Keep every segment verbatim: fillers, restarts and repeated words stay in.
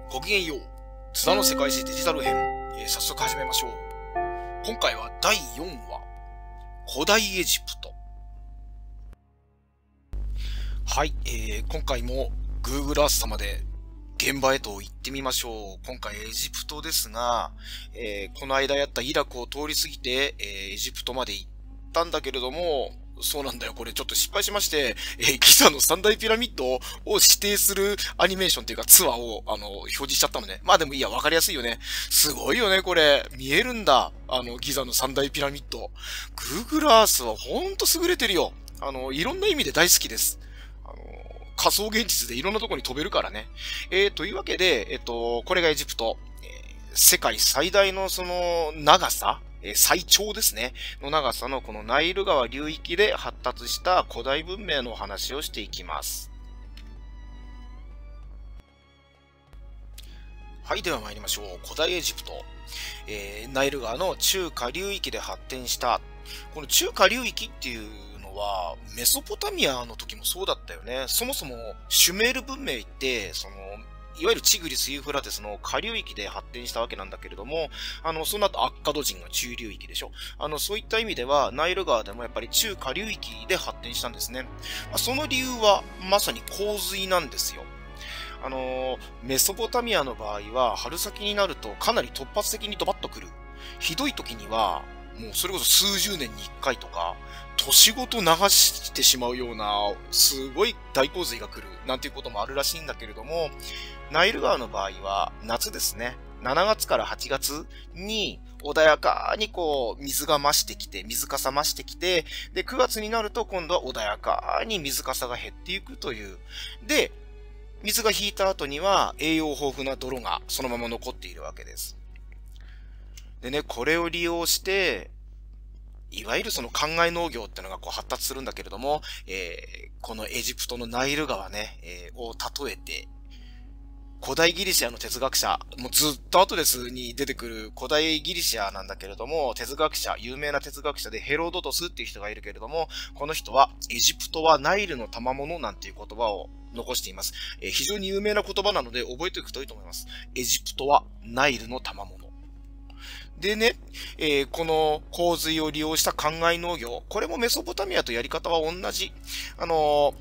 ごきげんよう。津田の世界史デジタル編、えー、早速始めましょう。今回はだいよんわ、古代エジプト。はい、えー、今回も Google Earth 様で現場へと行ってみましょう。今回エジプトですが、えー、この間やったイラクを通り過ぎて、えー、エジプトまで行ったんだけれども、そうなんだよ。これちょっと失敗しまして、えー、ギザの三大ピラミッドを指定するアニメーションっていうかツアーを、あの、表示しちゃったのね。まあでもいいや、わかりやすいよね。すごいよね、これ。見えるんだ。あの、ギザの三大ピラミッド。Google Earth はほんと優れてるよ。あの、いろんな意味で大好きです。あの、仮想現実でいろんなとこに飛べるからね。えー、というわけで、えっと、これがエジプト。えー、世界最大のその、長さえ最長ですね。の長さのこのナイル川流域で発達した古代文明のお話をしていきます。はい、では参りましょう。古代エジプト。えー、ナイル川の中下流域で発展した。この中下流域っていうのは、メソポタミアの時もそうだったよね。そもそもシュメール文明って、その、いわゆるチグリス・ユーフラテスの下流域で発展したわけなんだけれども、あの、その後アッカド人が中流域でしょ。あの、そういった意味では、ナイル川でもやっぱり中下流域で発展したんですね。まあ、その理由は、まさに洪水なんですよ。あの、メソポタミアの場合は、春先になるとかなり突発的にドバッと来る。ひどい時には、もうそれこそ数十年に一回とか、年ごと流してしまうような、すごい大洪水が来る、なんていうこともあるらしいんだけれども、ナイル川の場合は夏ですね。しちがつからはちがつに穏やかにこう水が増してきて、水かさ増してきて、で、くがつになると今度は穏やかに水かさが減っていくという。で、水が引いた後には栄養豊富な泥がそのまま残っているわけです。でね、これを利用して、いわゆるその考え農業ってのがこう発達するんだけれども、えー、このエジプトのナイル川ね、えー、を例えて、古代ギリシアの哲学者、もうずっと後ですに出てくる古代ギリシアなんだけれども、哲学者、有名な哲学者でヘロドトスっていう人がいるけれども、この人はエジプトはナイルの賜物なんていう言葉を残しています。えー、非常に有名な言葉なので覚えておくといいと思います。エジプトはナイルの賜物。でね、えー、この洪水を利用した灌漑農業、これもメソポタミアとやり方は同じ。あのー、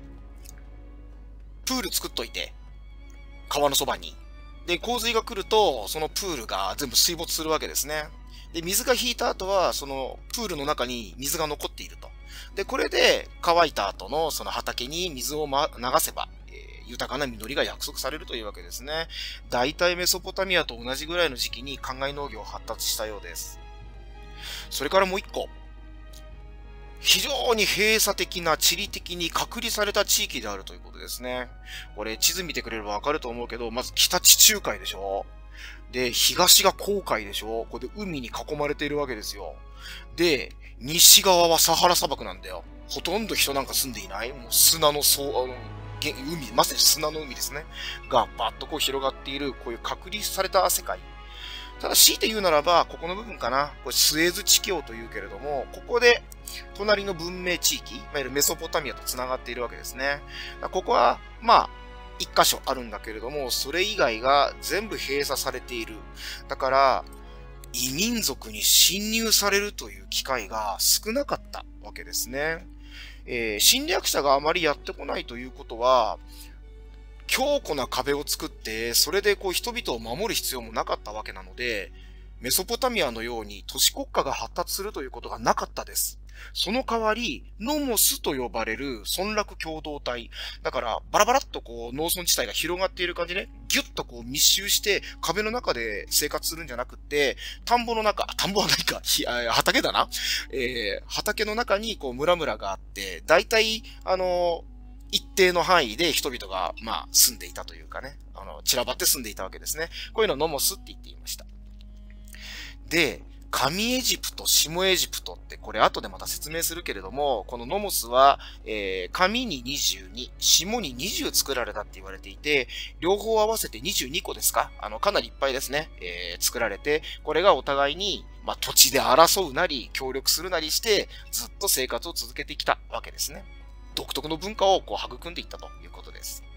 プール作っといて、川のそばに。で、洪水が来ると、そのプールが全部水没するわけですね。で、水が引いた後は、そのプールの中に水が残っていると。で、これで乾いた後のその畑に水を、ま、流せば、えー、豊かな実りが約束されるというわけですね。大体メソポタミアと同じぐらいの時期に灌漑農業発達したようです。それからもう一個。非常に閉鎖的な地理的に隔離された地域であるということですね。これ地図見てくれればわかると思うけど、まず北地中海でしょ。で、東が紅海でしょ。これで海に囲まれているわけですよ。で、西側はサハラ砂漠なんだよ。ほとんど人なんか住んでいない。もう砂のそう、あの、海、まさに砂の海ですね。がバッとこう広がっている、こういう隔離された世界。ただ強いて言うならば、ここの部分かな。これスエズ地境というけれども、ここで隣の文明地域、いわゆるメソポタミアと繋がっているわけですね。ここは、まあ、一箇所あるんだけれども、それ以外が全部閉鎖されている。だから、異民族に侵入されるという機会が少なかったわけですね。えー、侵略者があまりやってこないということは、強固な壁を作って、それでこう人々を守る必要もなかったわけなので、メソポタミアのように都市国家が発達するということがなかったです。その代わり、ノモスと呼ばれる村落共同体。だから、バラバラっとこう農村地帯が広がっている感じね。ギュッとこう密集して壁の中で生活するんじゃなくって、田んぼの中、田んぼは何か、畑だな。えー、畑の中にこう村々があって、だいたい、あのー、一定の範囲で人々が、まあ、住んでいたというかね、あの、散らばって住んでいたわけですね。こういうのをノモスって言っていました。で、上エジプト、下エジプトって、これ後でまた説明するけれども、このノモスは、えー、上ににじゅうに、下ににじゅう作られたって言われていて、両方合わせてにじゅうにこですか？あの、かなりいっぱいですね、えー、作られて、これがお互いに、まあ、土地で争うなり、協力するなりして、ずっと生活を続けてきたわけですね。独特の文化をこう育んでいったということです。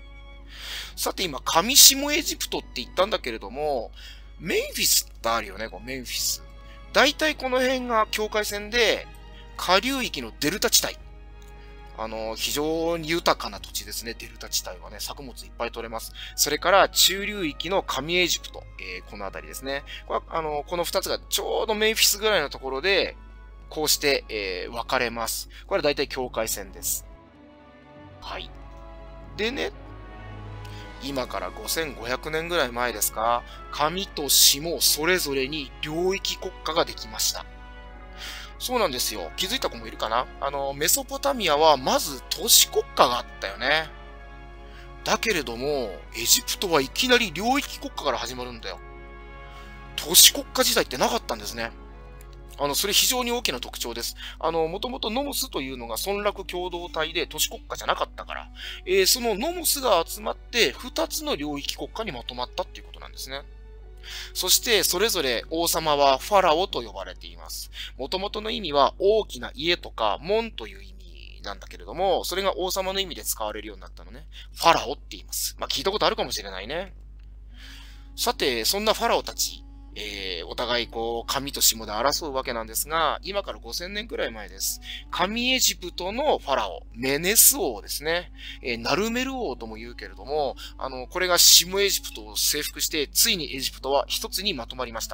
さて今、上下エジプトって言ったんだけれども、メンフィスってあるよね、このメンフィス。大体この辺が境界線で、下流域のデルタ地帯。あの、非常に豊かな土地ですね、デルタ地帯はね。作物いっぱい取れます。それから中流域の上エジプト。えー、この辺りですね。これあの、この二つがちょうどメンフィスぐらいのところで、こうして、えー、分かれます。これは大体境界線です。はい。でね、今からごせんごひゃくねんぐらい前ですか、上と下それぞれに領域国家ができました。そうなんですよ。気づいた子もいるかな？あの、メソポタミアはまず都市国家があったよね。だけれども、エジプトはいきなり領域国家から始まるんだよ。都市国家時代ってなかったんですね。あの、それ非常に大きな特徴です。あの、もともとノモスというのが村落共同体で都市国家じゃなかったから、えー、そのノモスが集まって二つの領域国家にまとまったっていうことなんですね。そして、それぞれ王様はファラオと呼ばれています。もともとの意味は大きな家とか門という意味なんだけれども、それが王様の意味で使われるようになったのね。ファラオって言います。まあ、聞いたことあるかもしれないね。さて、そんなファラオたち、えー、お互いこう、上と下で争うわけなんですが、今からごせんねんくらい前です。上エジプトのファラオ、メネス王ですね。えー、ナルメル王とも言うけれども、あの、これが下エジプトを征服して、ついにエジプトは一つにまとまりました。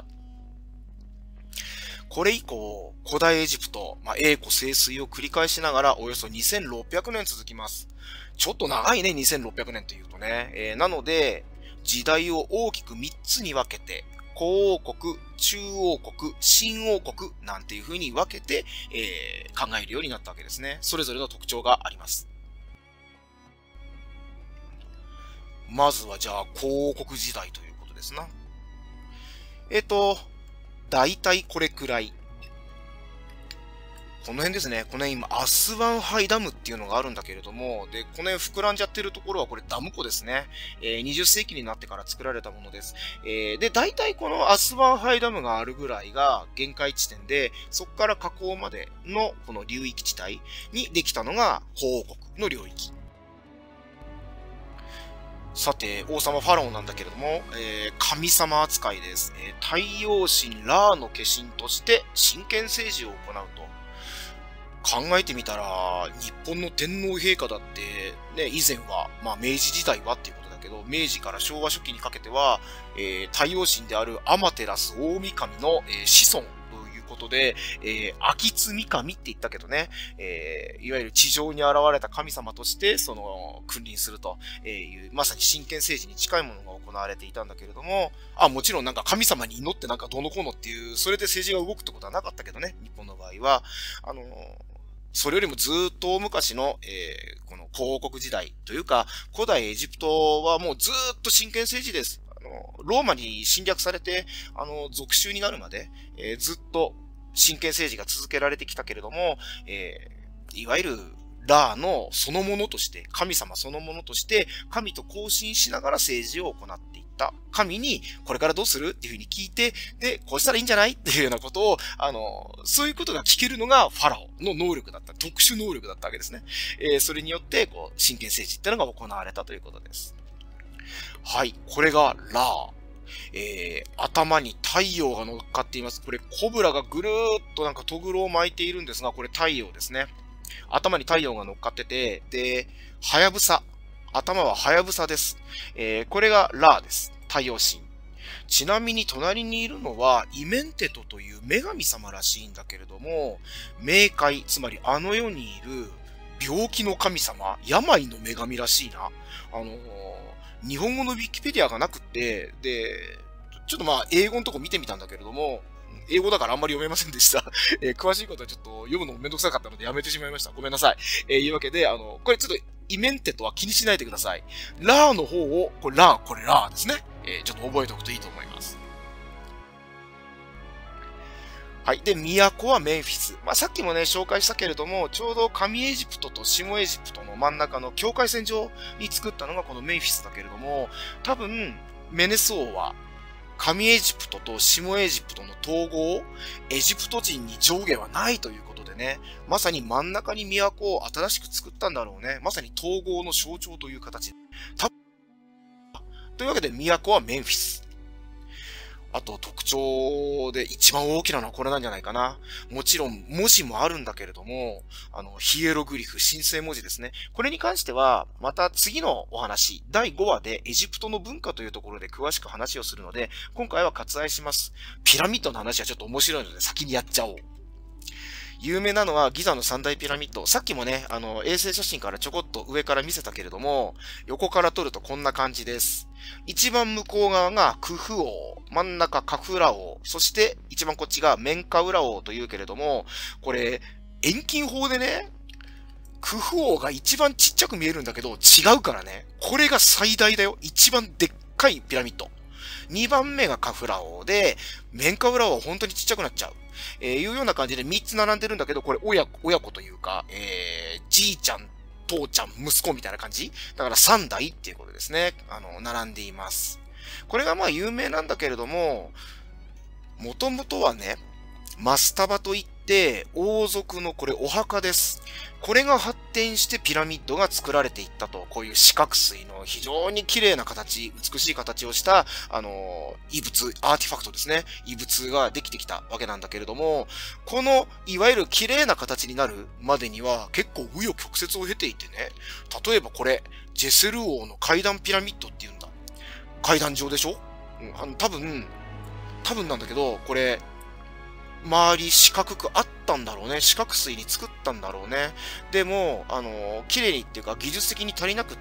これ以降、古代エジプト、まあ、栄枯盛衰を繰り返しながら、およそにせんろっぴゃくねん続きます。ちょっと長いね、にせんろっぴゃくねんというとね。えー、なので、時代を大きくみっつに分けて、古王国、中王国、新王国なんていう風に分けて、えー、考えるようになったわけですね。それぞれの特徴があります。まずはじゃあ、古王国時代ということですな。えっと、だいたいこれくらい。この辺ですね。この辺今、アスワンハイダムっていうのがあるんだけれども、で、この辺膨らんじゃってるところはこれダム湖ですね。えー、にじゅっせいきになってから作られたものです。えー、で、大体このアスワンハイダムがあるぐらいが限界地点で、そこから河口までのこの流域地帯にできたのが古王国の領域。さて、王様ファラオなんだけれども、えー、神様扱いです。えー、太陽神ラーの化身として真剣政治を行うと。考えてみたら、日本の天皇陛下だって、ね、以前は、まあ明治時代はっていうことだけど、明治から昭和初期にかけては、えー、太陽神であるアマテラス大神の、えー、子孫ということで、えー、秋津三神って言ったけどね、えー、いわゆる地上に現れた神様として、その、君臨するという、まさに真剣政治に近いものが行われていたんだけれども、あ、もちろんなんか神様に祈ってなんかどうのこうのっていう、それで政治が動くってことはなかったけどね、日本の場合は、あのー、それよりもずっと昔の、えー、この古王国時代というか、古代エジプトはもうずっと真剣政治です。あの、ローマに侵略されて、あの、属州になるまで、えー、ずっと真剣政治が続けられてきたけれども、えー、いわゆるラーのそのものとして、神様そのものとして、神と交信しながら政治を行っていった。神に、これからどうするっていうふうに聞いて、で、こうしたらいいんじゃないっていうようなことを、あの、そういうことが聞けるのがファラオの能力だった。特殊能力だったわけですね。えー、それによって、こう、真剣政治っていうのが行われたということです。はい。これがラー。えー、頭に太陽が乗っかっています。これ、コブラがぐるーっとなんかトグロを巻いているんですが、これ太陽ですね。頭に太陽が乗っかってて、で、はやぶさ。頭ははやぶさです。えー、これがラーです。太陽神。ちなみに隣にいるのはイメンテトという女神様らしいんだけれども、冥界、つまりあの世にいる病気の神様、病の女神らしいな。あのー、日本語のウィキペディアがなくって、で、ちょっとまあ英語のとこ見てみたんだけれども、英語だからあんまり読めませんでした。えー、詳しいことはちょっと読むのもめんどくさかったのでやめてしまいました。ごめんなさい。えー、いうわけで、あの、これちょっとイメンテとは気にしないでください。ラーの方を、これラー、これラーですね。えー、ちょっと覚えておくといいと思います。はい。で、都はメンフィス。まあ、さっきもね、紹介したけれども、ちょうど上エジプトと下エジプトの真ん中の境界線上に作ったのがこのメンフィスだけれども、多分、メネス王は、上エジプトと下エジプトの統合、エジプト人に上下はないということでね、まさに真ん中に都を新しく作ったんだろうね。まさに統合の象徴という形。多分というわけで、都はメンフィス。あと特徴で一番大きなのはこれなんじゃないかな。もちろん文字もあるんだけれども、あの、ヒエログリフ、神聖文字ですね。これに関しては、また次のお話、だいごわでエジプトの文化というところで詳しく話をするので、今回は割愛します。ピラミッドの話はちょっと面白いので先にやっちゃおう。有名なのはギザの三大ピラミッド。さっきもね、あの、衛星写真からちょこっと上から見せたけれども、横から撮るとこんな感じです。一番向こう側がクフ王、真ん中カフラ王、そして一番こっちがメンカウラ王というけれども、これ、遠近法でね、クフ王が一番ちっちゃく見えるんだけど、違うからね。これが最大だよ。一番でっかいピラミッド。にばんめがカフラ王で、メンカウラ王は本当にちっちゃくなっちゃう。えー、いうような感じでみっつ並んでるんだけど、これ親子、親子というか、えー、じいちゃん、父ちゃん、息子みたいな感じだからさんだいっていうことですね。あの、並んでいます。これがまあ有名なんだけれども、もともとはね、マスタバといって王族のこれお墓です。これが発展してピラミッドが作られていったと、こういう四角錐の非常に綺麗な形、美しい形をした、あのー、遺物、アーティファクトですね。遺物ができてきたわけなんだけれども、この、いわゆる綺麗な形になるまでには結構紆余曲折を経ていてね、例えばこれ、ジェセル王の階段ピラミッドって言うんだ。階段状でしょ？うん、あの、多分、多分なんだけど、これ、周り四角くあったんだろうね。四角錐に作ったんだろうね。でも、あの、綺麗にっていうか技術的に足りなくって、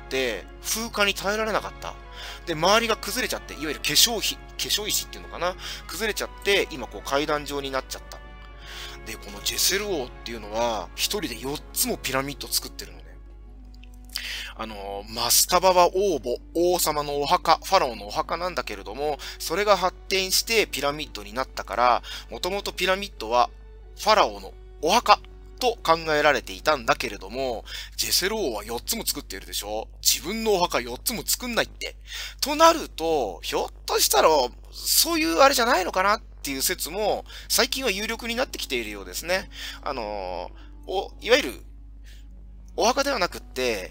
風化に耐えられなかった。で、周りが崩れちゃって、いわゆる化粧石、化粧石っていうのかな。崩れちゃって、今こう階段状になっちゃった。で、このジェセル王っていうのは、一人でよっつもピラミッド作ってるのね。あの、マスタバは王母、王様のお墓、ファラオのお墓なんだけれども、それが発展してピラミッドになったから、もともとピラミッドはファラオのお墓と考えられていたんだけれども、ジェセル王はよっつも作っているでしょ？自分のお墓よっつも作んないって。となると、ひょっとしたら、そういうあれじゃないのかなっていう説も、最近は有力になってきているようですね。あの、お、いわゆる、お墓ではなくって、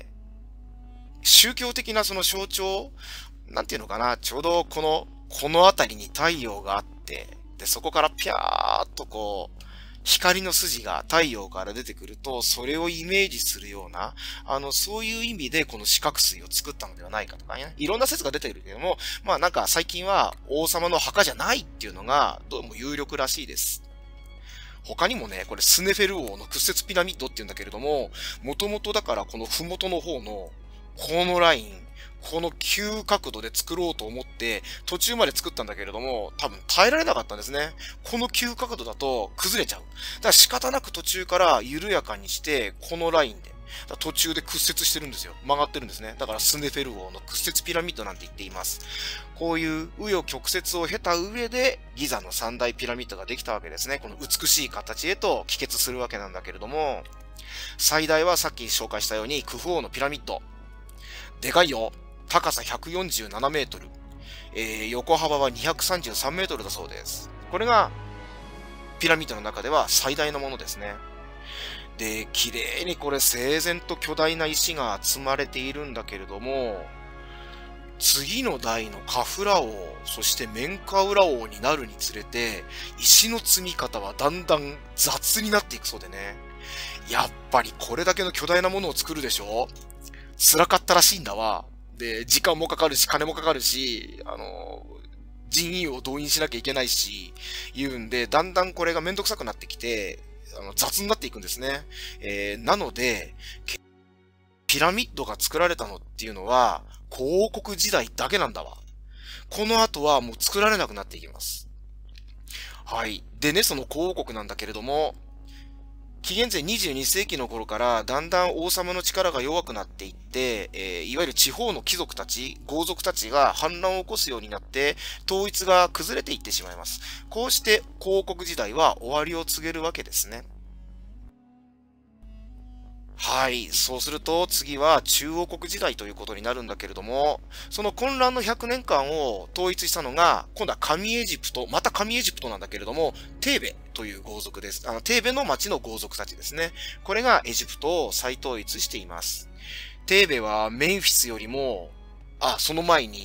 宗教的なその象徴、なんていうのかな、ちょうどこの、この辺りに太陽があって、で、そこからピャーっとこう、光の筋が太陽から出てくると、それをイメージするような、あの、そういう意味でこの四角錐を作ったのではないかとかね。いろんな説が出ているけども、まあなんか最近は王様の墓じゃないっていうのが、どうも有力らしいです。他にもね、これスネフェル王の屈折ピラミッドって言うんだけれども、もともとだからこの麓の方の、このライン、この急角度で作ろうと思って、途中まで作ったんだけれども、多分耐えられなかったんですね。この急角度だと崩れちゃう。だから仕方なく途中から緩やかにして、このラインで。途中で屈折してるんですよ。曲がってるんですね。だからスネフェル王の屈折ピラミッドなんて言っています。こういう紆余曲折を経た上で、ギザの三大ピラミッドができたわけですね。この美しい形へと帰結するわけなんだけれども、最大はさっき紹介したようにクフ王のピラミッド。でかいよ。高さひゃくよんじゅうななメートル。えー、横幅はにひゃくさんじゅうさんメートルだそうです。これが、ピラミッドの中では最大のものですね。で、綺麗にこれ整然と巨大な石が積まれているんだけれども、次の代のカフラ王、そしてメンカウラ王になるにつれて、石の積み方はだんだん雑になっていくそうでね。やっぱりこれだけの巨大なものを作るでしょ？辛かったらしいんだわ。で、時間もかかるし、金もかかるし、あの、人員を動員しなきゃいけないし、言うんで、だんだんこれがめんどくさくなってきて、あの雑になっていくんですね。えー、なので、ピラミッドが作られたのっていうのは、古王国時代だけなんだわ。この後はもう作られなくなっていきます。はい。でね、その古王国なんだけれども、紀元前にじゅうに世紀の頃からだんだん王様の力が弱くなっていって、えー、いわゆる地方の貴族たち、豪族たちが反乱を起こすようになって、統一が崩れていってしまいます。こうして古王国時代は終わりを告げるわけですね。はい。そうすると次は中王国時代ということになるんだけれども、その混乱のひゃくねんかんを統一したのが、今度は上エジプト、また上エジプトなんだけれども、テーベという豪族です。あの、テーベの町の豪族たちですね。これがエジプトを再統一しています。テーベはメンフィスよりも、あ、その前に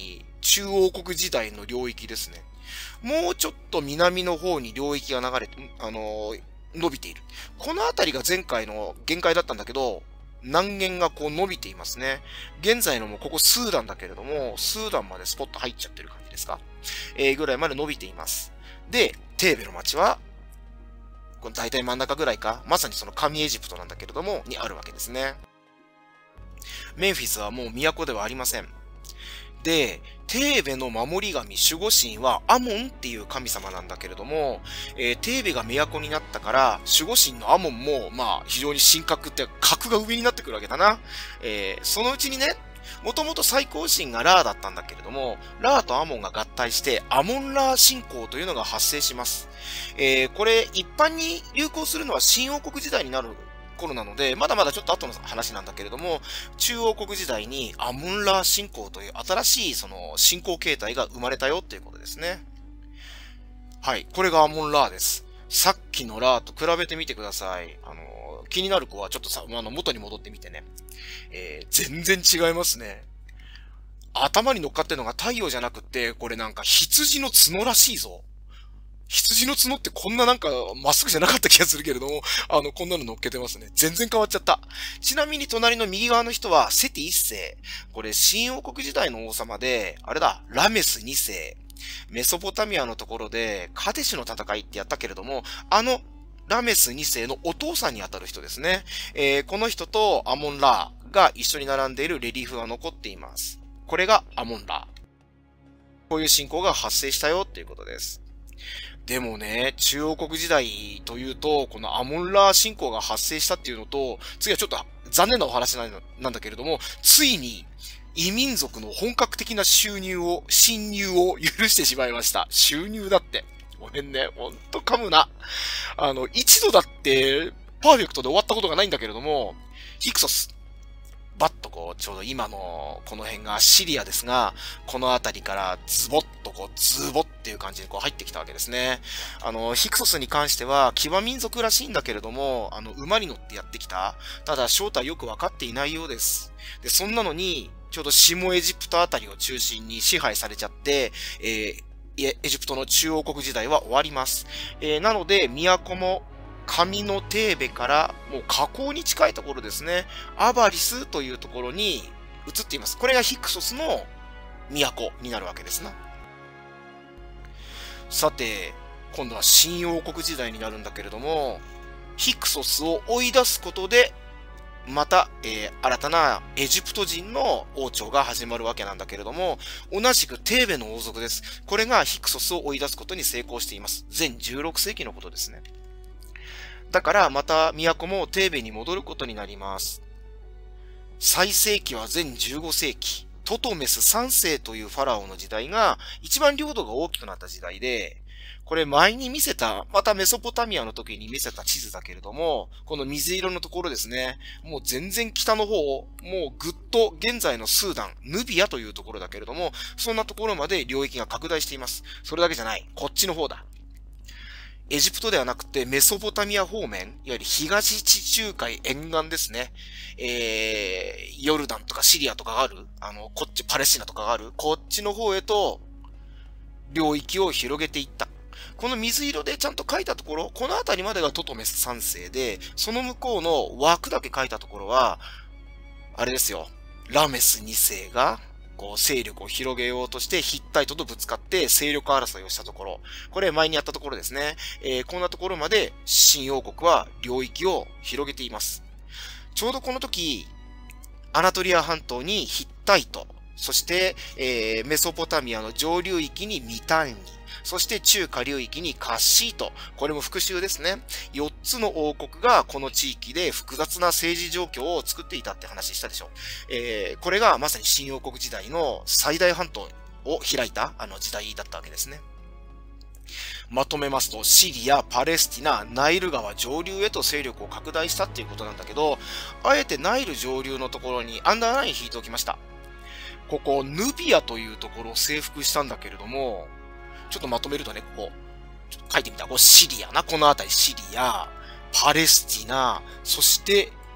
中央国時代の領域ですね。もうちょっと南の方に領域が流れて、あのー、伸びている。この辺りが前回の限界だったんだけど、南限がこう伸びていますね。現在のもここスーダンだけれども、スーダンまでスポット入っちゃってる感じですか。えー、ぐらいまで伸びています。で、テーベの町は、この大体真ん中ぐらいか、まさにその神エジプトなんだけれども、にあるわけですね。メンフィスはもう都ではありません。で、テーベの守り神守護神はアモンっていう神様なんだけれども、えー、テーベが都になったから、守護神のアモンも、まあ、非常に神格って格が上になってくるわけだな。えー、そのうちにね、もともと最高神がラーだったんだけれども、ラーとアモンが合体して、アモンラー信仰というのが発生します。えー、これ、一般に流行するのは新王国時代になる頃なので、まだまだちょっと後の話なんだけれども、中央国時代にアモンラー信仰という新しいその信仰形態が生まれたよっていうことですね。はい。これがアモンラーです。さっきのラーと比べてみてください。あの、気になる子はちょっとさ、あの、元に戻ってみてね。えー、全然違いますね。頭に乗っかってるのが太陽じゃなくって、これなんか羊の角らしいぞ。羊の角ってこんななんかまっすぐじゃなかった気がするけれども、あの、こんなの乗っけてますね。全然変わっちゃった。ちなみに隣の右側の人はセティ一世。これ新王国時代の王様で、あれだ、ラメス二世。メソポタミアのところでカデシュの戦いってやったけれども、あのラメス二世のお父さんにあたる人ですね。えー、この人とアモンラーが一緒に並んでいるレリーフが残っています。これがアモンラー。こういう信仰が発生したよっていうことです。でもね、中央国時代というと、このアモンラー信仰が発生したっていうのと、次はちょっと残念なお話なんだけれども、ついに異民族の本格的な収入を、侵入を許してしまいました。収入だって。ごめんね、ほんと噛むな。あの、一度だって、パーフェクトで終わったことがないんだけれども、ヒクソス。バッとこう、ちょうど今のこの辺がシリアですが、この辺りからズボッとこう、ズボっていう感じでこう入ってきたわけですね。あの、ヒクソスに関しては、騎馬民族らしいんだけれども、あの、馬に乗ってやってきた。ただ、正体よくわかっていないようです。で、そんなのに、ちょうど下エジプトあたりを中心に支配されちゃって、えー、エジプトの中央国時代は終わります。えー、なので、都も、上のテーベからもう河口に近いところですね。アバリスというところに移っています。これがヒクソスの都になるわけですな。さて、今度は新王国時代になるんだけれども、ヒクソスを追い出すことで、また、えー、新たなエジプト人の王朝が始まるわけなんだけれども、同じくテーベの王族です。これがヒクソスを追い出すことに成功しています。前じゅうろくせいきのことですね。だから、また、都もテーベに戻ることになります。最盛期は前じゅうごせいき。トトメスさんせいというファラオの時代が、一番領土が大きくなった時代で、これ前に見せた、またメソポタミアの時に見せた地図だけれども、この水色のところですね。もう全然北の方、もうぐっと現在のスーダン、ヌビアというところだけれども、そんなところまで領域が拡大しています。それだけじゃない。こっちの方だ。エジプトではなくてメソポタミア方面、いわゆる東地中海沿岸ですね。えー、ヨルダンとかシリアとかがある、あの、こっちパレスチナとかがある、こっちの方へと領域を広げていった。この水色でちゃんと書いたところ、この辺りまでがトトメスさんせいで、その向こうの枠だけ書いたところは、あれですよ、ラメスにせいが、こう、勢力を広げようとして、ヒッタイトとぶつかって勢力争いをしたところ。これ前にやったところですね。えー、こんなところまで新王国は領域を広げています。ちょうどこの時、アナトリア半島にヒッタイト、そして、えー、メソポタミアの上流域にミタンニ、そして中下流域にカッシート。これも復讐ですね。よっつの王国がこの地域で複雑な政治状況を作っていたって話したでしょ。えー、これがまさに新王国時代の最大半島を開いたあの時代だったわけですね。まとめますと、シリア、パレスティナ、ナイル川上流へと勢力を拡大したっていうことなんだけど、あえてナイル上流のところにアンダーライン引いておきました。ここ、ヌビアというところを征服したんだけれども、ちょっとまとめるとね、ここ、ちょっと書いてみた。ここシリアな、この辺りシリア、パレスティナ、そして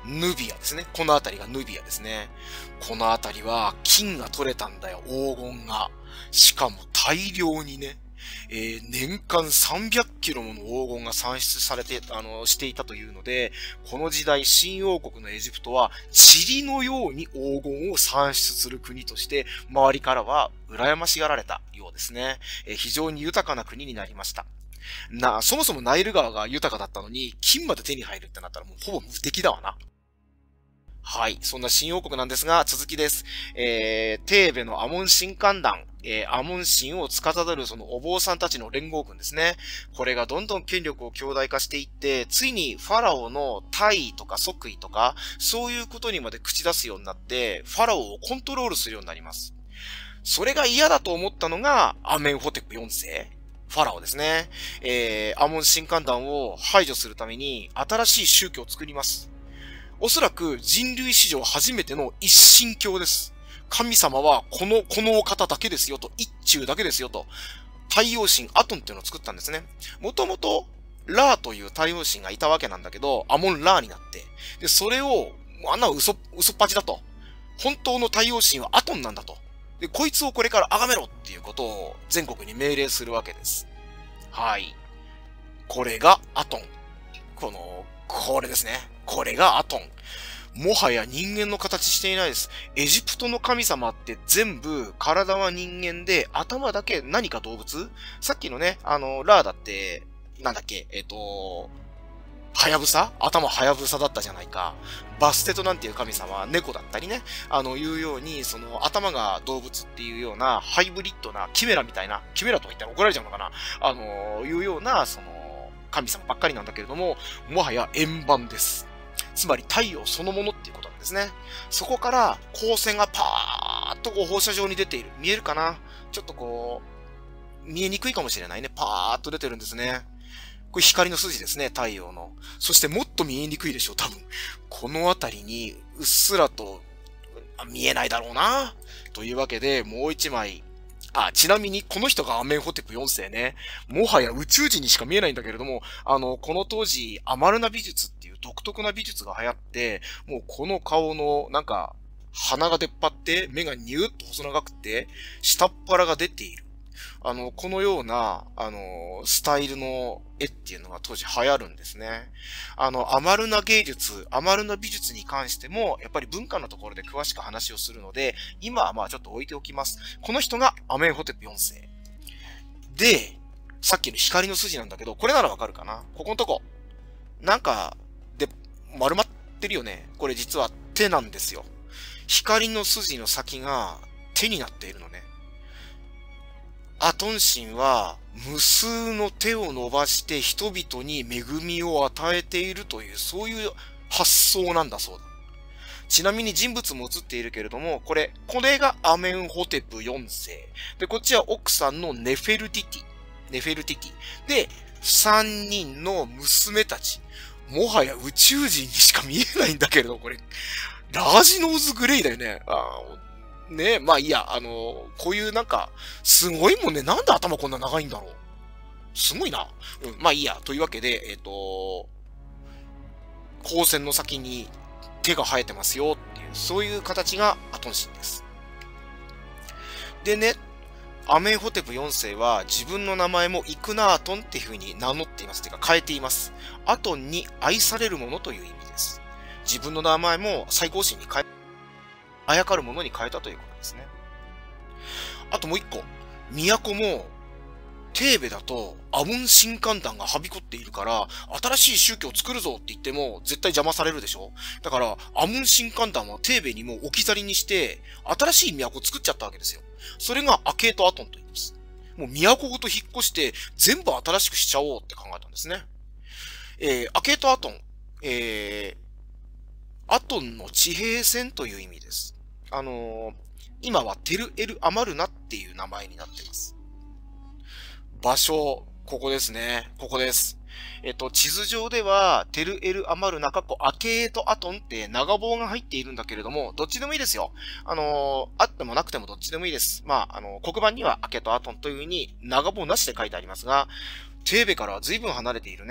ヌビアですね。この辺りがヌビアですね。この辺りは金が取れたんだよ、黄金が。しかも大量にね。えー、年間さんびゃくキロもの黄金が産出されて、あの、していたというので、この時代、新王国のエジプトは、塵のように黄金を産出する国として、周りからは羨ましがられたようですね。えー、非常に豊かな国になりました。な、そもそもナイル川が豊かだったのに、金まで手に入るってなったらもうほぼ無敵だわな。はい。そんな新王国なんですが、続きです。えー、テーベのアモン神官団、えー、アモン神を司るそのお坊さんたちの連合軍ですね。これがどんどん権力を強大化していって、ついにファラオの大位とか即位とか、そういうことにまで口出すようになって、ファラオをコントロールするようになります。それが嫌だと思ったのが、アメンホテプよん世。ファラオですね。えー、アモン神官団を排除するために、新しい宗教を作ります。おそらく人類史上初めての一神教です。神様はこの、このお方だけですよと、一中だけですよと、太陽神アトンっていうのを作ったんですね。もともと、ラーという太陽神がいたわけなんだけど、アモンラーになって、で、それを、あんな嘘、嘘っぱちだと。本当の太陽神はアトンなんだと。で、こいつをこれから崇めろっていうことを全国に命令するわけです。はい。これがアトン。この、これですね。これがアトン。もはや人間の形していないです。エジプトの神様って全部体は人間で頭だけ何か動物？さっきのね、あの、ラーだって、なんだっけ、えっと、ハヤブサ？頭ハヤブサだったじゃないか。バステトなんていう神様は猫だったりね。あの、いうように、その頭が動物っていうようなハイブリッドなキメラみたいな、キメラとか言ったら怒られちゃうのかな。あの、いうような、その、神様ばっかりなんだけれども、もはや円盤です。つまり太陽そのものっていうことなんですね。そこから光線がパーッとこう放射状に出ている。見えるかな？ちょっとこう、見えにくいかもしれないね。パーッと出てるんですね。これ光の筋ですね、太陽の。そしてもっと見えにくいでしょう、多分。このあたりにうっすらと見えないだろうな。というわけで、もう一枚。あ、ちなみに、この人がアメンホテプよん世ね。もはや宇宙人にしか見えないんだけれども、あの、この当時、アマルナ美術っていう独特な美術が流行って、もうこの顔の、なんか、鼻が出っ張って、目がニューッと細長くて、下っ腹が出ている。あの、このような、あの、スタイルの絵っていうのが当時流行るんですね。あの、アマルナ芸術、アマルナ美術に関しても、やっぱり文化のところで詳しく話をするので、今はまあちょっと置いておきます。この人がアメンホテプよん世。で、さっきの光の筋なんだけど、これならわかるかな？ここのとこ。なんか、で、丸まってるよね。これ実は手なんですよ。光の筋の先が手になっているのね。アトン神は無数の手を伸ばして人々に恵みを与えているという、そういう発想なんだそうだ。ちなみに人物も映っているけれども、これ、これがアメンホテプよん世。で、こっちは奥さんのネフェルティティ。ネフェルティティ。で、三人の娘たち。もはや宇宙人にしか見えないんだけれど、これ、ラージノーズグレイだよね。あねえ、まあいいや、あの、こういうなんか、すごいもんね。なんで頭こんな長いんだろう。すごいな。うん、まあいいや。というわけで、えっと、光線の先に手が生えてますよっていう、そういう形がアトン神です。でね、アメンホテプよん世は自分の名前もイクナートンっていう風に名乗っています。というか変えています。アトンに愛されるものという意味です。自分の名前も最高神に変え、あやかるものに変えたということですね。あともう一個。都も、テーベだとアモン神官団がはびこっているから、新しい宗教を作るぞって言っても絶対邪魔されるでしょ？だから、アモン神官団はテーベにも置き去りにして、新しい都を作っちゃったわけですよ。それがアケートアトンと言います。もう都ごと引っ越して、全部新しくしちゃおうって考えたんですね。えー、アケートアトン。えー、アトンの地平線という意味です。あのー、今はテルエル・アマルナっていう名前になっています。場所、ここですね。ここです。えっと、地図上では、テルエル・アマルナ、かっこアケート・アトンって長棒が入っているんだけれども、どっちでもいいですよ。あのー、あってもなくてもどっちでもいいです。まあ、あのー、黒板にはアケート・アトンという風に長棒なしで書いてありますが、テーベからは随分離れているね。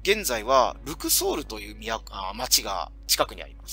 現在はルクソールという都あ町が近くにあります。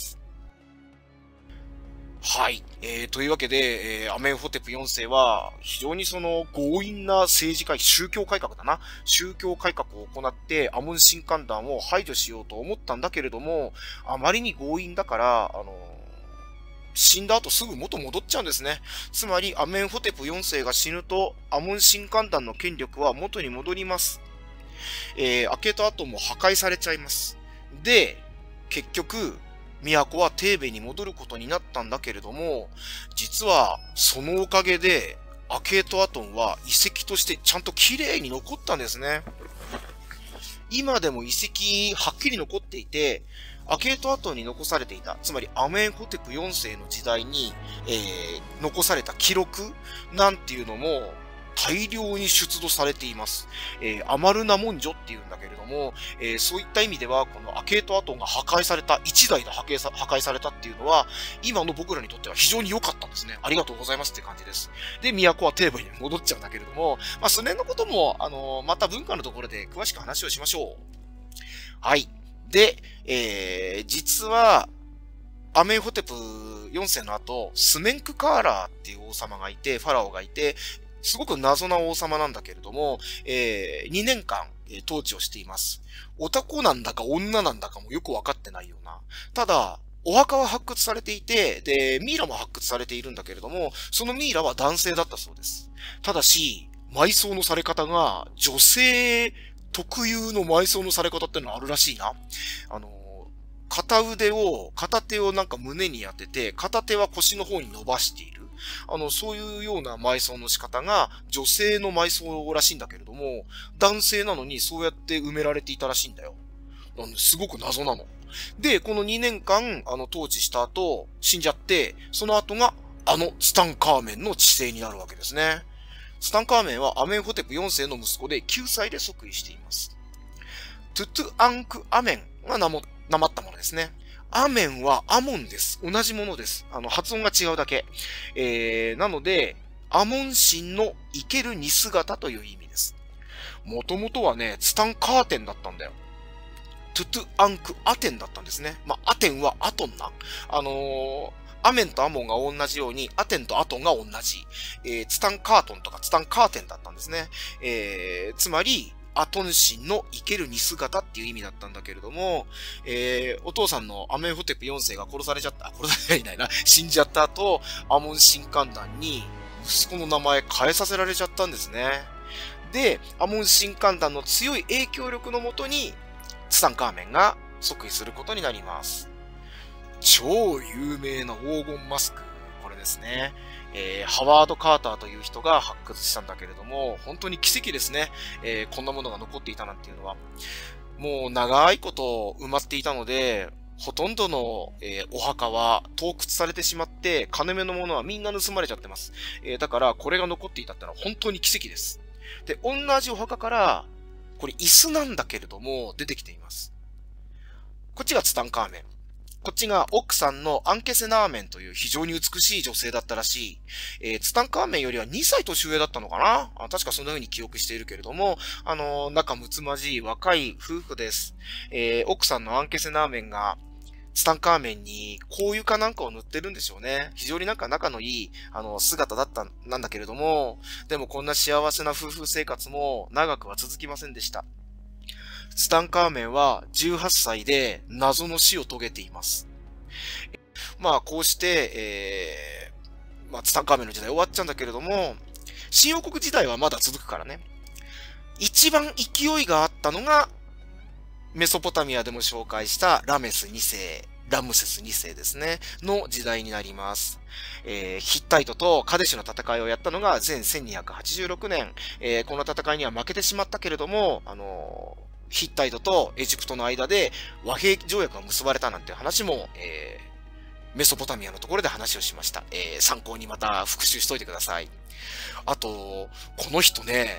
はい。えー、というわけで、えー、アメンホテプよんせいは、非常にその強引な政治改、宗教改革だな。宗教改革を行って、アモン神官団を排除しようと思ったんだけれども、あまりに強引だから、あの、死んだ後すぐ元戻っちゃうんですね。つまり、アメンホテプよんせいが死ぬと、アモン神官団の権力は元に戻ります。えー、アケートアトンも破壊されちゃいます。で、結局、都はテーベに戻ることになったんだけれども、実はそのおかげでアケートアトンは遺跡としてちゃんと綺麗に残ったんですね。今でも遺跡はっきり残っていて、アケートアトンに残されていた、つまりアメンホテプよんせいの時代に、えー、残された記録なんていうのも大量に出土されています。えー、アマルナ文書っていうんだけれども、えー、そういった意味では、このアケートアトンが破壊された、一台で破壊さ、破壊されたっていうのは、今の僕らにとっては非常に良かったんですね。ありがとうございますって感じです。で、都はテーブルに戻っちゃうんだけれども、まあ、その辺のことも、あのー、また文化のところで詳しく話をしましょう。はい。で、えー、実は、アメンホテプよんせいの後、スメンクカーラーっていう王様がいて、ファラオがいて、すごく謎な王様なんだけれども、えー、にねんかん、えー、統治をしています。男なんだか女なんだかもよくわかってないような。ただ、お墓は発掘されていて、で、ミイラも発掘されているんだけれども、そのミイラは男性だったそうです。ただし、埋葬のされ方が女性特有の埋葬のされ方ってのがあるらしいな。あの、片腕を、片手をなんか胸に当てて、片手は腰の方に伸ばしている。あの、そういうような埋葬の仕方が女性の埋葬らしいんだけれども、男性なのにそうやって埋められていたらしいんだよ。すごく謎なの。で、このにねんかん、あの、統治した後、死んじゃって、その後が、あの、ツタンカーメンの治世になるわけですね。ツタンカーメンはアメンホテプよんせいの息子できゅうさいで即位しています。トゥトゥアンクアメンが名も、なまったものですね。アメンはアモンです。同じものです。あの、発音が違うだけ。えー、なので、アモン神の生ける似姿という意味です。もともとはね、ツタンカーテンだったんだよ。トゥトゥアンクアテンだったんですね。まあ、アテンはアトンな。あのー、アメンとアモンが同じように、アテンとアトンが同じ。えー、ツタンカートンとかツタンカーテンだったんですね。えー、つまり、アトン神の生ける似姿っていう意味だったんだけれども、えー、お父さんのアメンホテプよんせいが殺されちゃった、殺されてはいないな、死んじゃった後、アモン神官団に息子の名前変えさせられちゃったんですね。で、アモン神官団の強い影響力のもとに、ツタンカーメンが即位することになります。超有名な黄金マスク、これですね。えー、ハワード・カーターという人が発掘したんだけれども、本当に奇跡ですね。えー、こんなものが残っていたなんていうのは。もう長いこと埋まっていたので、ほとんどの、えー、お墓は盗掘されてしまって、金目のものはみんな盗まれちゃってます。えー、だからこれが残っていたってのは本当に奇跡です。で、同じお墓から、これ椅子なんだけれども出てきています。こっちがツタンカーメン。こっちが奥さんのアンケセナーメンという非常に美しい女性だったらしい。えー、ツタンカーメンよりはにさい年上だったのかなあ、確かそんな風に記憶しているけれども、あのー、仲睦まじい若い夫婦です。えー、奥さんのアンケセナーメンが、ツタンカーメンに香油かなんかを塗ってるんでしょうね。非常になんか仲のいい、あの、姿だったなんだけれども、でもこんな幸せな夫婦生活も長くは続きませんでした。ツタンカーメンはじゅうはっさいで謎の死を遂げています。まあこうして、えー、まあツタンカーメンの時代終わっちゃうんだけれども、新王国時代はまだ続くからね。一番勢いがあったのが、メソポタミアでも紹介したラメスにせい、ラムセスにせいですね、の時代になります。えー、ヒッタイトとカデシュの戦いをやったのが前せんにひゃくはちじゅうろくねん、えー、この戦いには負けてしまったけれども、あのー、ヒッタイトとエジプトの間で和平条約が結ばれたなんて話も、えー、メソポタミアのところで話をしました。えー、参考にまた復習しといてください。あと、この人ね、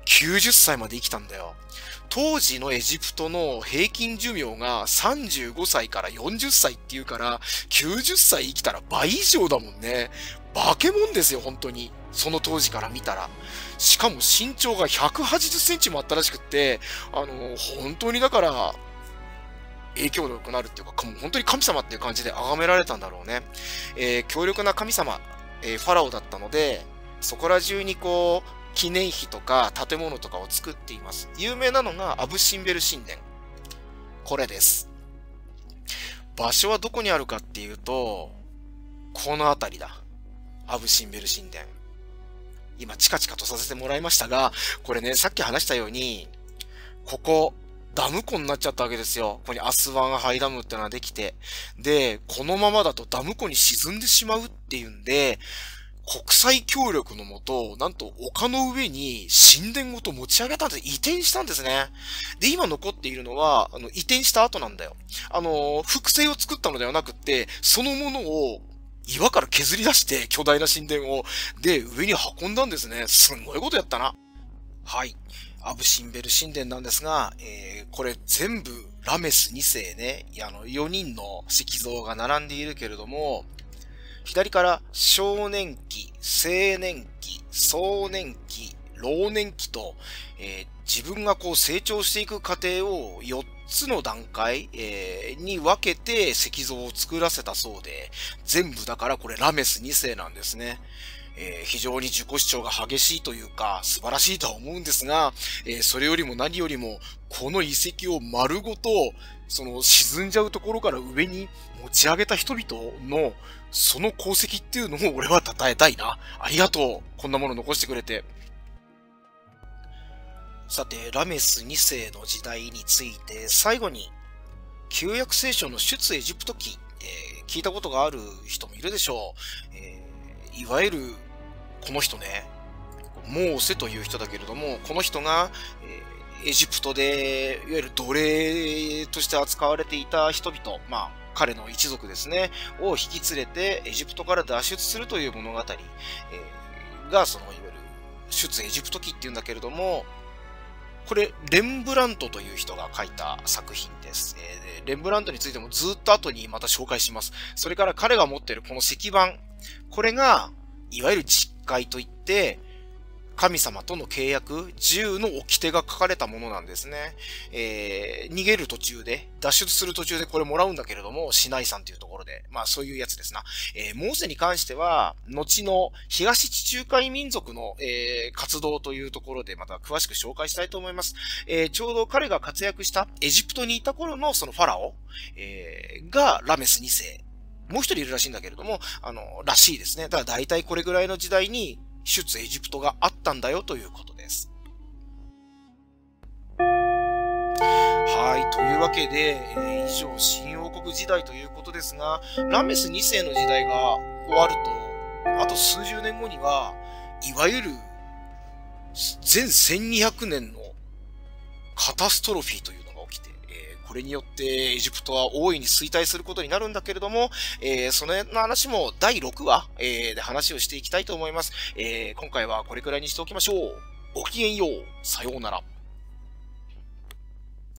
きゅうじゅっさいまで生きたんだよ。当時のエジプトの平均寿命がさんじゅうごさいからよんじゅっさいっていうから、きゅうじゅっさい生きたら倍以上だもんね。化け物ですよ、本当に。その当時から見たら。しかも身長がひゃくはちじゅっセンチもあったらしくって、あの、本当にだから、影響力のあるっていうか、もう本当に神様っていう感じで崇められたんだろうね。えー、強力な神様、えー、ファラオだったので、そこら中にこう、記念碑とか建物とかを作っています。有名なのがアブ・シンベル神殿。これです。場所はどこにあるかっていうと、この辺りだ。アブ・シンベル神殿。今、チカチカとさせてもらいましたが、これね、さっき話したように、ここ、ダム湖になっちゃったわけですよ。ここにアスワンハイダムってのができて。で、このままだとダム湖に沈んでしまうっていうんで、国際協力のもと、なんと丘の上に神殿ごと持ち上げたんで移転したんですね。で、今残っているのは、あの、移転した後なんだよ。あの、複製を作ったのではなくって、そのものを岩から削り出して巨大な神殿を、で、上に運んだんですね。すんごいことやったな。はい。アブ・シンベル神殿なんですが、えー、これ全部ラメスにせいね、あの、よにんの石像が並んでいるけれども、左から少年期、青年期、壮年期、老年期と、えー、自分がこう成長していく過程をよっつの段階、えー、に分けて石像を作らせたそうで、全部だからこれラメスにせいなんですね。えー、非常に自己主張が激しいというか素晴らしいとは思うんですが、えー、それよりも何よりもこの遺跡を丸ごとその沈んじゃうところから上に持ち上げた人々のその功績っていうのを俺は称えたいな。ありがとう。こんなもの残してくれて。さて、ラメスにせいの時代について最後に旧約聖書の出エジプト記、えー、聞いたことがある人もいるでしょう。えー、いわゆるこの人ね、モーセという人だけれども、この人が、えー、エジプトで、いわゆる奴隷として扱われていた人々、まあ、彼の一族ですね、を引き連れてエジプトから脱出するという物語、えー、が、その、いわゆる出エジプト記っていうんだけれども、これ、レンブラントという人が書いた作品です。えー、レンブラントについてもずっと後にまた紹介します。それから彼が持っているこの石板、これが、いわゆる実戒といって、神様との契約、じゅうの掟が書かれたものなんですね。えー、逃げる途中で、脱出する途中でこれもらうんだけれども、シナイ山というところで、まあそういうやつですな。えー、モーセに関しては、後の東地中海民族の、えー、活動というところでまた詳しく紹介したいと思います。えー、ちょうど彼が活躍したエジプトにいた頃のそのファラオ、えー、がラメスにせい。もう一人いるらしいんだけれども、あの、らしいですね。だから大体これぐらいの時代に出エジプトがあったんだよということです。はい。というわけで、えー、以上、新王国時代ということですが、ラメスにせいの時代が終わると、あと数十年後には、いわゆる、全せんにひゃくねんのカタストロフィーというのが起きて、これによってエジプトは大いに衰退することになるんだけれども、えー、その辺の話もだいろくわ、えー、で話をしていきたいと思います。えー、今回はこれくらいにしておきましょう。ごきげんよう。さようなら。